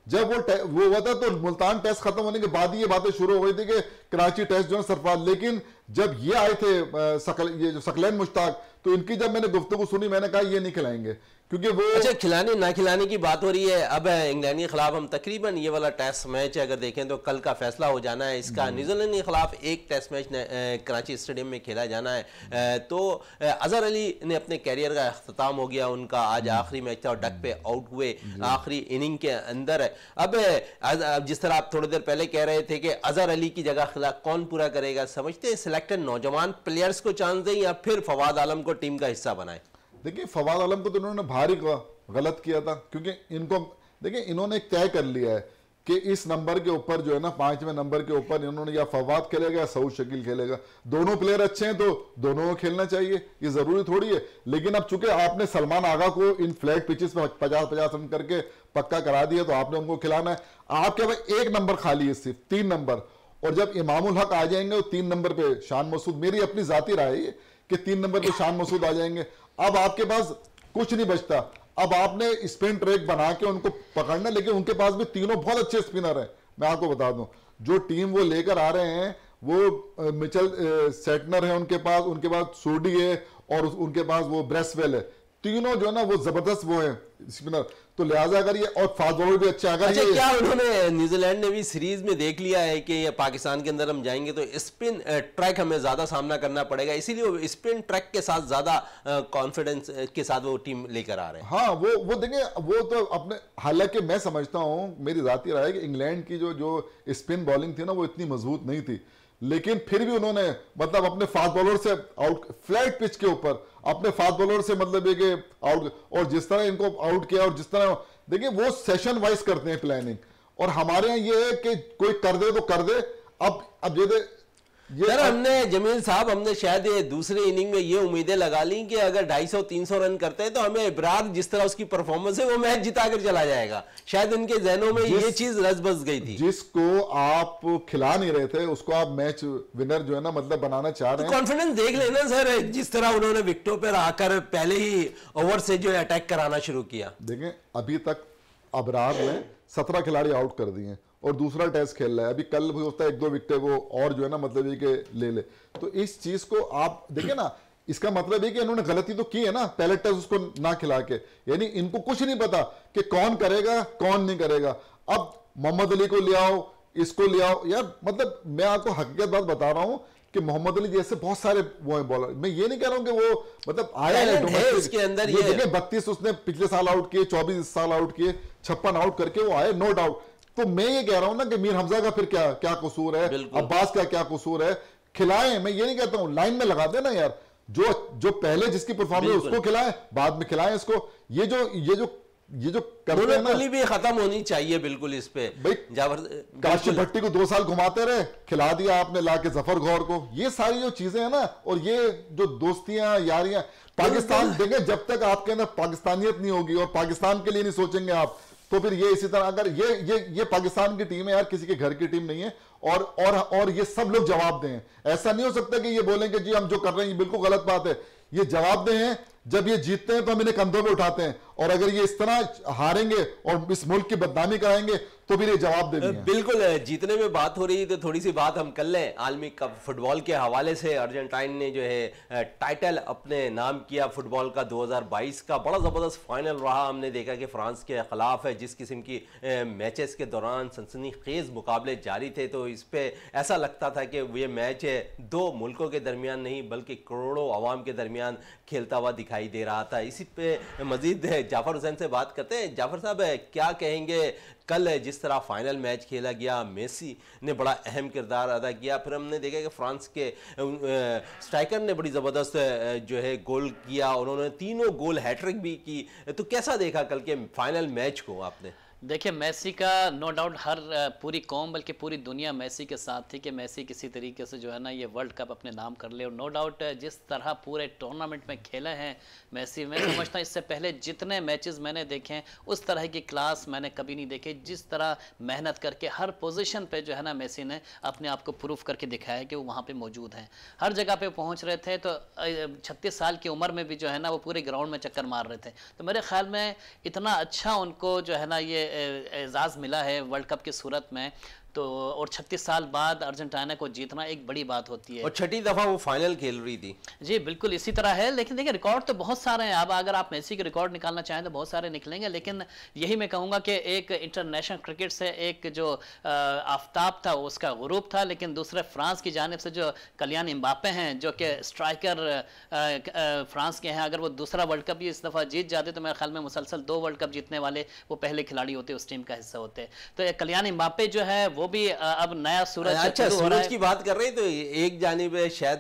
जब वो वो हुआ था तो मुल्तान टेस्ट खत्म होने के बाद ही ये बातें शुरू हो गई थी कि कराची टेस्ट जो है सरफराज, लेकिन जब ये आए थे सकल, ये जो सकलैन मुश्ताक, तो इनकी जब मैंने गुफ्तगू सुनी मैंने कहा ये नहीं खिलाएंगे, क्योंकि वो अच्छा खिलाने ना खिलाने की बात हो रही है। अब इंग्लैंड के खिलाफ हम तकरीबन ये वाला टेस्ट मैच अगर देखें तो कल का फैसला हो जाना है इसका। न्यूजीलैंड के खिलाफ एक टेस्ट मैच कराची स्टेडियम में खेला जाना है। तो अजहर अली ने अपने कैरियर का अख्ताम हो गया उनका, आज आखिरी मैच था और डक पे आउट हुए आखिरी इनिंग के अंदर। अब जिस तरह आप थोड़ी देर पहले कह रहे थे कि अजहर अली की जगह खिलाफ कौन पूरा करेगा, समझते हैं सिलेक्टेड नौजवान प्लेयर्स को चांस दें या फिर फवाद आलम को टीम का हिस्सा बनाए? देखिए फवाद आलम को तो इन्होंने भारी गलत किया था, क्योंकि इनको देखिए इन्होंने एक तय कर लिया है कि इस नंबर के ऊपर जो है ना, पांचवें नंबर के ऊपर इन्होंने या फवाद खेलेगा या सऊद शकील खेलेगा। दोनों प्लेयर अच्छे हैं तो दोनों को खेलना चाहिए, ये जरूरी थोड़ी है। लेकिन अब चूंकि आपने सलमान आगा को इन फ्लैट पिचेस में पचास पचास रन करके पक्का करा दिया तो आपने उनको खिलाना है। आपके पास एक नंबर खाली है, सिर्फ तीन नंबर, और जब इमामुल हक आ जाएंगे तो तीन नंबर पे शान मसूद, मेरी अपनी जाती राय है कि तीन नंबर पे शान मसूद आ जाएंगे। अब आपके पास कुछ नहीं बचता, अब आपने स्पिन ट्रैक बना के उनको पकड़ना, लेकिन उनके पास भी तीनों बहुत अच्छे स्पिनर हैं। मैं आपको बता दूं जो टीम वो लेकर आ रहे हैं वो मिचेल सेटनर है उनके पास, उनके पास सोडी है और उनके पास वो ब्रेसवेल है, तीनों जो है ना वो जबरदस्त वो है स्पिनर। तो लिहाजा अगर ये और फास्ट बॉलर भी अच्छा, अगर अच्छा ये क्या उन्होंने न्यूजीलैंड ने भी सीरीज में देख लिया है कि ये पाकिस्तान के अंदर हम जाएंगे तो स्पिन ट्रैक हमें ज्यादा सामना करना पड़ेगा, इसीलिए वो स्पिन ट्रैक के साथ ज्यादा कॉन्फिडेंस के साथ वो टीम लेकर आ रहे हैं? हाँ वो वो देंगे वो तो अपने, हालांकि मैं समझता हूँ, मेरी जाती राय है कि इंग्लैंड की जो जो स्पिन बॉलिंग थी ना वो इतनी मजबूत नहीं थी, लेकिन फिर भी उन्होंने मतलब अपने फास्ट बॉलर से आउट, फ्लैट पिच के ऊपर अपने फास्ट बॉलर से मतलब ये कि आउट, और जिस तरह इनको आउट किया और जिस तरह देखिए वो सेशन वाइज करते हैं प्लानिंग, और हमारे यहाँ ये है कि कोई कर दे तो कर दे। अब अब ये दे ये यार हमने जमील साहब हमने शायद ये दूसरे इनिंग में ये उम्मीदें लगा ली कि अगर ढाई सौ तीन सौ रन करते हैं तो हमें इब्रार जिस तरह उसकी परफॉर्मेंस है वो मैच जिता कर चला जाएगा। शायद उनके जहनों में ये चीज रस बस गई थी। जिसको आप खिला नहीं रहे थे उसको आप मैच विनर जो है ना मतलब बनाना चाह रहे हैं। कॉन्फिडेंस देख लेना सर, जिस तरह उन्होंने विकेटों पर आकर पहले ही ओवर से जो अटैक कराना शुरू किया। देखें अभी तक अबरार ने सत्रह खिलाड़ी आउट कर दिए और दूसरा टेस्ट खेल रहा है, अभी कल भी होता है एक दो विकेट वो और जो है ना मतलब ये कि ले ले। तो इस चीज को आप देखिए ना, इसका मतलब है कि इन्होंने गलती तो की है ना पहले टेस्ट उसको ना खिला के, यानी इनको कुछ नहीं पता कि कौन करेगा कौन नहीं करेगा। अब मोहम्मद अली को ले आओ, इसको ले आओ, यार मतलब मैं आपको हकीकत बात बता रहा हूं कि मोहम्मद अली जैसे बहुत सारे वो हैं बॉलर, मैं ये नहीं कह रहा हूं कि वो मतलब आया है इसके अंदर, ये देखिए बत्तीस उसने पिछले साल आउट किए, चौबीस इस साल आउट किए, छप्पन आउट करके वो आए, नो डाउट। तो मैं ये कह रहा हूं ना कि मीर हमजा का फिर क्या क्या कसूर है, अब्बास का क्या कसूर है, खिलाएं। मैं ये नहीं कहता हूं लाइन में लगा देना यार, जो जो पहले जिसकी परफॉर्मेंस उसको खिलाएं, बाद में खिलाएं इसको। ये जो ये जो ये जो करते हैं ना भी खत्म होनी चाहिए बिल्कुल इस पे। भाई जाफर काशी भट्टी को दो साल घुमाते रहे, खिला दिया आपने लाके जफर गौर को, ये सारी जो चीजें हैं ना, और ये जो दोस्तियां यारियां पाकिस्तान देंगे, जब तक आपके अंदर पाकिस्तानियत नहीं होगी और पाकिस्तान के लिए नहीं सोचेंगे आप, तो फिर ये इसी तरह अगर ये ये ये पाकिस्तान की टीम है यार, किसी के घर की टीम नहीं है। और और और ये सब लोग जवाब दें, ऐसा नहीं हो सकता कि ये बोलें कि जी हम जो कर रहे हैं ये बिल्कुल गलत बात है। ये जवाब दें हैं, जब ये जीतते हैं तो हम इन्हें कंधों पे उठाते हैं, और अगर ये इस तरह हारेंगे और इस मुल्क की बदनामी कराएंगे तो फिर ये जवाब देंगे। बिल्कुल, जीतने में बात हो रही है तो थोड़ी सी बात हम कर लें आलमी कप फुटबॉल के हवाले से। अर्जेंटाइन ने जो है टाइटल अपने नाम किया फुटबॉल का दो हज़ार बाईस का, बड़ा ज़बरदस्त फाइनल रहा। हमने देखा कि फ्रांस के खिलाफ है, जिस किस्म की मैचेस के दौरान सनसनीखेज मुकाबले जारी थे, तो इस पे ऐसा लगता था कि ये मैच दो मुल्कों के दरमियान नहीं बल्कि करोड़ों अवाम के दरमियान खेलता हुआ दिखाई दे रहा था। इसी पे मजीद जाफर हुसैन से बात करते हैं। जाफर साहब क्या कहेंगे, कल जिस तरह फाइनल मैच खेला गया, मेसी ने बड़ा अहम किरदार अदा किया, फिर हमने देखा कि फ्रांस के स्ट्राइकर ने बड़ी ज़बरदस्त जो है गोल किया, उन्होंने तीनों गोल हैट्रिक भी की। तो कैसा देखा कल के फाइनल मैच को आपने? देखिए मेसी का नो डाउट हर पूरी कौम बल्कि पूरी दुनिया मेसी के साथ थी कि मेसी किसी तरीके से जो है ना ये वर्ल्ड कप अपने नाम कर ले। और नो डाउट जिस तरह पूरे टूर्नामेंट में खेले हैं मेसी, मैं समझता हूँ इससे पहले जितने मैचेस मैंने देखे हैं उस तरह की क्लास मैंने कभी नहीं देखे। जिस तरह मेहनत करके हर पोजीशन पे जो है ना मेसी ने अपने आप को प्रूफ करके दिखाया कि वो वहाँ पे मौजूद हैं, हर जगह पे पहुँच रहे थे। तो छत्तीस साल की उम्र में भी जो है ना वो पूरे ग्राउंड में चक्कर मार रहे थे। तो मेरे ख्याल में इतना अच्छा उनको जो है ना ये एजाज़ मिला है वर्ल्ड कप की सूरत में, तो और छत्तीस साल बाद अर्जेंटीना को जीतना एक बड़ी बात होती है। और छठी दफा वो फाइनल खेल रही थी। जी बिल्कुल इसी तरह है, लेकिन देखिए रिकॉर्ड तो बहुत सारे हैं। अब अगर आप मेसी के रिकॉर्ड निकालना चाहें तो बहुत सारे निकलेंगे, लेकिन यही मैं कहूँगा कि एक इंटरनेशनल क्रिकेट से एक जो आफ्ताब था उसका गुरूब था, लेकिन दूसरे फ्रांस की जानिब से जो कलियान एम्बापे हैं जो कि स्ट्राइकर फ्रांस के हैं, अगर वो दूसरा वर्ल्ड कप भी इस दफ़ा जीत जाते तो मेरे ख्याल में मुसलसल दो वर्ल्ड कप जीतने वाले वो पहले खिलाड़ी होते, उस टीम का हिस्सा होते। तो कलियान एम्बापे जो है वो भी अब नया सूरज अच्छा सूरज की बात कर रहे हैं तो एक जानिब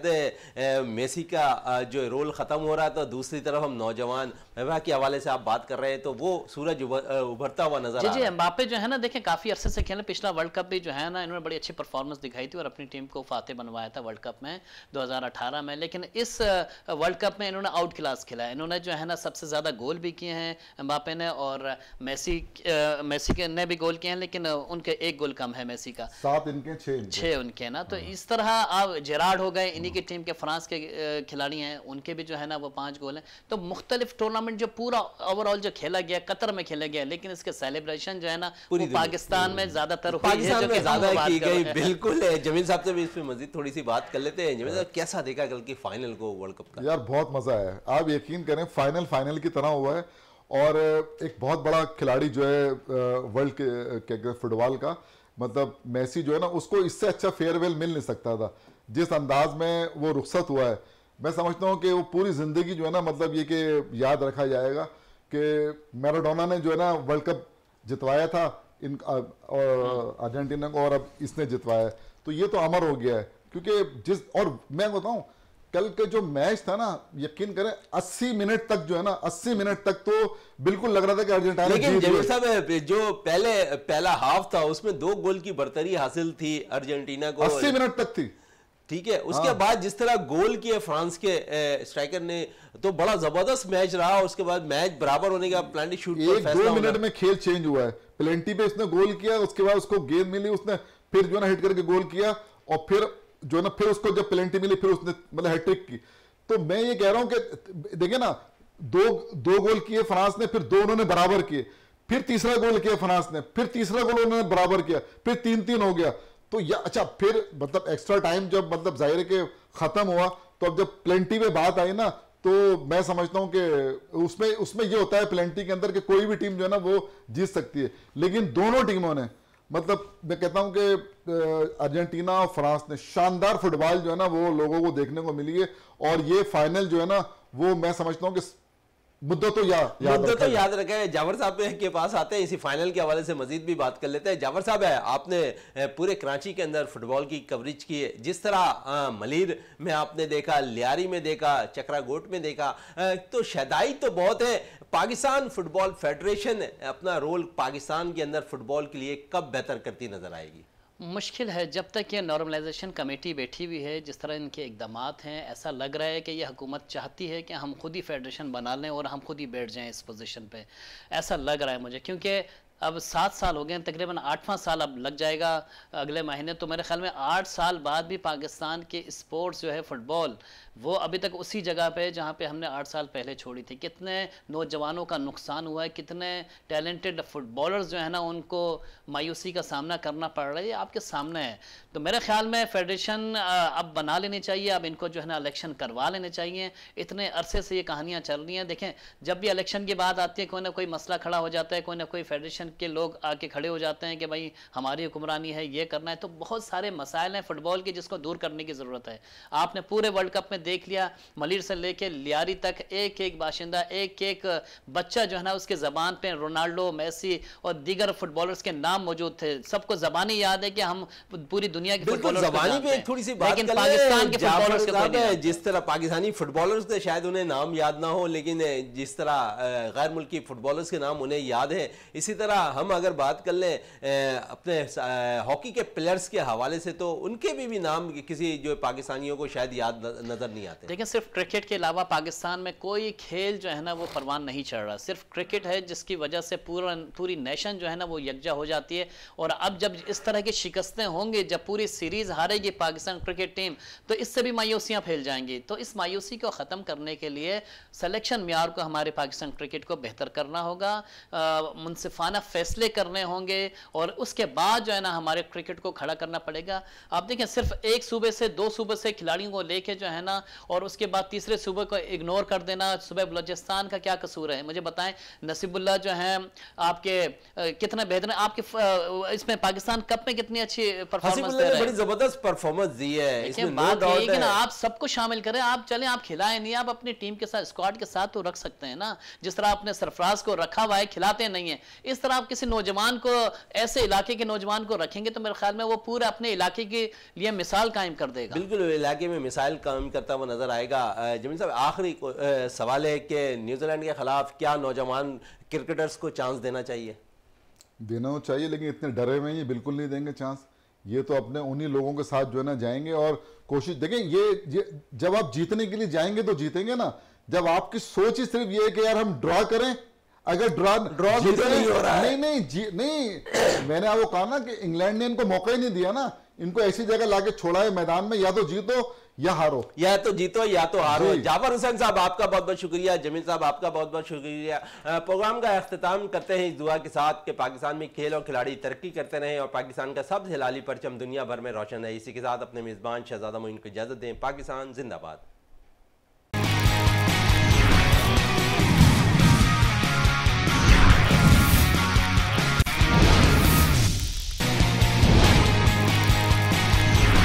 शायद मेसी का जो रोल खत्म हो रहा है, तो दूसरी तरफ हम नौजवान विवाह के हवाले से आप बात कर रहे हैं तो वो सूरज उभरता हुआ नजर आ रहा है। जी एम्बापे जो है ना, देखें काफी अरसे से खेले, पिछला वर्ल्ड कप भी जो है ना इन्होंने बड़ी अच्छी परफॉर्मेंस दिखाई थी और अपनी टीम को फाते बनवाया था वर्ल्ड कप में दो हज़ार अठारह में। लेकिन इस वर्ल्ड कप में इन्होंने आउट क्लास खेला, इन्होंने जो है ना सबसे ज्यादा गोल भी किए हैं एम्बापे ने, और मेसी मेसी के ने भी गोल किए हैं, लेकिन उनके एक गोल कम है मेसी का, सात इनके छह छह उनके ना। तो इस तरह अब जेरार्ड हो गए, इन्हीं की टीम के फ्रांस के खिलाड़ी हैं, उनके भी जो है ना वो पांच गोल हैं। तो मुख्तलिफ टूर्नामेंट जो पूरा ओवरऑल जो खेला गया कतर में खेला गया, लेकिन इसके सेलिब्रेशन जो है ना वो पाकिस्तान में ज्यादातर हुई है, पाकिस्तान में ज्यादा की गई। बिल्कुल है, जमील साहब से भी इस पे मजीद थोड़ी सी बात कर लेते हैं। जमील साहब कैसा देखा कल की फाइनल को वर्ल्ड कप का? यार बहुत मजा आया, आप यकीन करें फाइनल फाइनल की तरह हुआ है, और एक बहुत बड़ा खिलाड़ी जो है वर्ल्ड के फुटबॉल का, मतलब मेसी जो है ना, उसको इससे अच्छा फेयरवेल मिल नहीं सकता था। जिस अंदाज में वो रुखसत हुआ है, मैं समझता हूँ कि वो पूरी ज़िंदगी जो है ना, मतलब ये कि याद रखा जाएगा कि मैराडोना ने जो है ना वर्ल्ड कप जितवाया था इन अर्जेंटीना को, और अब इसने जितवाया, तो ये तो अमर हो गया है। क्योंकि जिस, और मैं बताऊँ कल के जो मैच था ना, यकीन करें अस्सी मिनट तक जो है ना, अस्सी मिनट तक तो बिल्कुल लग रहा था कि अर्जेंटीना, लेकिन जमील साहब जो पहले पहला हाफ था उसमें दो गोल की बढ़तरी हासिल थी अर्जेंटीना को, अस्सी मिनट तक थी, ठीक है। उसके हाँ। बाद जिस तरह गोल किए फ्रांस के स्ट्राइकर ने, तो बड़ा जबरदस्त मैच रहा। उसके बाद मैच बराबर होने का प्लेंटी शूट एक दो मिनट में खेल चेंज हुआ है। प्लेंटी पे उसने गोल किया, उसके बाद उसको गेंद मिली, उसने फिर जो है ना हिट करके गोल किया, और फिर जो है ना फिर उसको जब प्लेंटी मिली फिर उसने मतलब हैट्रिक की। तो मैं ये कह रहा हूं कि देखिए ना, दो दो गोल किए फ्रांस ने, फिर दो उन्होंने बराबर किए, फिर तीसरा गोल किया फ्रांस ने, फिर तीसरा गोल उन्होंने बराबर किया, फिर तीन तीन हो गया। तो या अच्छा, फिर मतलब एक्स्ट्रा टाइम जब मतलब जाहिर है कि खत्म हुआ, तो अब जब प्लेंटी में बात आई ना, तो मैं समझता हूं कि उसमें उसमें ये होता है प्लेंटी के अंदर कि कोई भी टीम जो है ना वो जीत सकती है, लेकिन दोनों टीमों ने, मतलब मैं कहता हूं कि अर्जेंटीना और फ्रांस ने शानदार फुटबॉल जो है ना वो लोगों को देखने को मिली है। और ये फाइनल जो है ना वो मैं समझता हूं कि मुद्दा तो या, याद मुद्दा तो याद रखा है। जावर साहब के पास आते हैं, इसी फाइनल के हवाले से मजीद भी बात कर लेते हैं। जावर साहब है, आपने पूरे कराची के अंदर फुटबॉल की कवरेज की है, जिस तरह आ, मलीर में आपने देखा, लियारी में देखा, चक्रागोट में देखा, आ, तो शदाई तो बहुत है। पाकिस्तान फुटबॉल फेडरेशन अपना रोल पाकिस्तान के अंदर फुटबॉल के लिए कब बेहतर करती नजर आएगी? मुश्किल है, जब तक ये नॉर्मलाइजेशन कमेटी बैठी हुई है, जिस तरह इनके इक़दामात हैं, ऐसा लग रहा है कि ये हुकूमत चाहती है कि हम खुद ही फेडरेशन बना लें और हम खुद ही बैठ जाएं इस पोजीशन पे। ऐसा लग रहा है मुझे, क्योंकि अब सात साल हो गए, तकरीबन आठवां साल अब लग जाएगा अगले महीने। तो मेरे ख्याल में आठ साल बाद भी पाकिस्तान के स्पोर्ट्स जो है फुटबॉल, वो अभी तक उसी जगह पे जहाँ पे हमने आठ साल पहले छोड़ी थी। कितने नौजवानों का नुकसान हुआ है, कितने टैलेंटेड फुटबॉलर्स जो है ना उनको मायूसी का सामना करना पड़ रहा है, ये आपके सामने है। तो मेरे ख्याल में फेडरेशन अब बना लेनी चाहिए, अब इनको जो है ना इलेक्शन करवा लेने चाहिए। इतने अरसे से ये कहानियाँ चल रही हैं। देखें, जब भी इलेक्शन की बात आती है, कोई ना कोई मसला खड़ा हो जाता है, कोई ना कोई फेडरेशन के लोग आके खड़े हो जाते हैं कि भाई हमारी हुक्मरानी है, ये करना है। तो बहुत सारे मसाइल हैं फुटबॉल के जिसको दूर करने की ज़रूरत है। आपने पूरे वर्ल्ड कप में देख लिया, मलीर से लेके लियारी तक एक एक बाशिंदा, एक एक बच्चा जो है ना उसके ज़बान पे रोनाल्डो, मेसी और दीगर फुटबॉलर्स के नाम मौजूद थे। सबको ज़बानी याद है कि हम पूरी दुनिया के फुटबॉलर्स ज़बानी पे थोड़ी सी बात लेकिन पाकिस्तान के फुटबॉलर्स के जिस तरह पाकिस्तानी फुटबॉलर्स थे शायद उन्हें नाम याद ना हो, लेकिन जिस तरह गैर मुल्की फुटबॉलर्स के नाम उन्हें याद है। इसी तरह हम अगर बात कर लें अपने हॉकी के प्लेयर्स के हवाले से, तो उनके भी, भी नाम किसी जो पाकिस्तानियों को शायद याद नजर नहीं आते। लेकिन सिर्फ क्रिकेट के अलावा पाकिस्तान में कोई खेल जो है ना वो परवान नहीं चढ़ रहा, सिर्फ क्रिकेट है जिसकी वजह से पूरा पूरी नेशन जो है ना वो यकजा हो जाती है। और अब जब इस तरह की शिकस्तें होंगी, जब पूरी सीरीज हारेगी पाकिस्तान क्रिकेट टीम, तो इससे भी मायूसियां फैल जाएंगी। तो इस मायूसी को ख़त्म करने के लिए सिलेक्शन म्यार को हमारे पाकिस्तान क्रिकेट को बेहतर करना होगा, मुनसिफाना फैसले करने होंगे और उसके बाद जो है ना हमारे क्रिकेट को खड़ा करना पड़ेगा। आप देखें सिर्फ एक सूबे से दो सूबे से खिलाड़ियों को लेके जो है ना और उसके बाद तीसरे सूबे को इग्नोर कर देना, सुबह बलोचिस्तान का क्या कसूर है? मुझे बताएं, नसीबुल्लाह जो है आपके कितने बेहतर आपके इसमें पाकिस्तान कप में कितनी अच्छी परफॉर्मेंस दे रहे हैं, बड़ी जबरदस्त परफॉर्मेंस दी है। इसमें बात ये है कि ना आप सबको शामिल करें, आप चलें, आप खिलाएं नहीं, आप अपनी टीम के साथ स्क्वाड के साथ तो रख सकते हैं ना, जिस तरह आपने सरफराज को रखा हुआ है, खिलाते नहीं है, इस तरह आप किसी नौजवान को, ऐसे इलाके के नौजवान को रखेंगे तो मेरे ख्याल में वो पूरे अपने इलाके के लिए मिसाल कायम कर देगा। बिल्कुल इलाके में मिसाइल कायम करता हुआ नजर आएगा। जमील साहब, आखिरी सवाल है कि न्यूजीलैंड के खिलाफ क्या नौजवान क्रिकेटर्स को चांस देना चाहिए? देना चाहिए, लेकिन इतने डरे हुए ये बिल्कुल नहीं देंगे चांस। ये तो अपने उन्हीं लोगों के साथ जो है ना जाएंगे और कोशिश, देखें ये, ये जब आप जीतने के लिए जाएंगे तो जीतेंगे ना, जब आपकी सोच ही सिर्फ ये है कि यार हम ड्रॉ करें, अगर ड्रॉ ड्रॉ नहीं हो रहा है, नहीं नहीं जी नहीं मैंने आपको कहा ना कि इंग्लैंड ने इनको मौका ही नहीं दिया ना, इनको ऐसी जगह लाके छोड़ा है मैदान में, या तो जीतो या हारो, या तो जीतो या तो हारो। जाफर हुसैन साहब आपका बहुत बहुत शुक्रिया, जमील साहब आपका बहुत बहुत शुक्रिया। प्रोग्राम का अख्तिताम करते हैं इस दुआ के साथ कि पाकिस्तान में खेल और खिलाड़ी तरक्की करते रहें और पाकिस्तान का सबसे हिलाली परचम दुनिया भर में रोशन है। इसी के साथ अपने मेज़बान शहजादा मोइन को इजाज़त दें। पाकिस्तान जिंदाबाद।